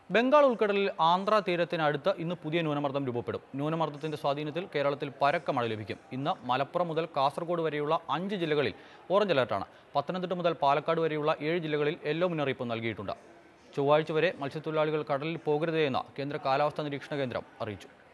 ബംഗാൾ ഉൾക്കടലിൽ ആന്ധ്ര തീരത്തിനടുത്ത് ഇന്ന് പുതിയ ന്യൂനമർദ്ദം രൂപപ്പെടും. ന്യൂനമർദ്ദത്തിന്റെ സ്വാധീനത്തിൽ കേരളത്തിൽ പരക്കെ മഴ ലഭിക്കും. ഇന്ന് മലപ്പുറം മുതൽ കാസർഗോഡ് വരെയുള്ള 5 ജില്ലകളിൽ ഓറഞ്ച് അലർട്ടാണ്. പത്തനംതിട്ട മുതൽ പാലക്കാട് വരെയുള്ള 7 ജില്ലകളിൽ യെല്ലോ മുന്നറിയിപ്പ് നൽകിയിട്ടുണ്ട്. ചൊവ്വാഴ്ച വരെ മത്സ്യത്തൊഴിലാളികൾ കടലിൽ പോകരുതെന്ന് കേന്ദ്ര കാലാവസ്ഥാ നിരീക്ഷണ കേന്ദ്രം അറിയിച്ചു.